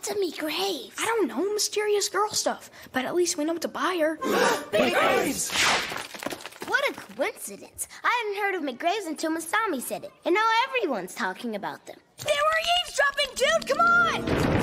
What's a me grave? I don't know, mysterious girl stuff. But at least we know what to buy her. Big graves! What a coincidence. I hadn't heard of McGraves until Masami said it. And now everyone's talking about them. They were eavesdropping, dude! Come on!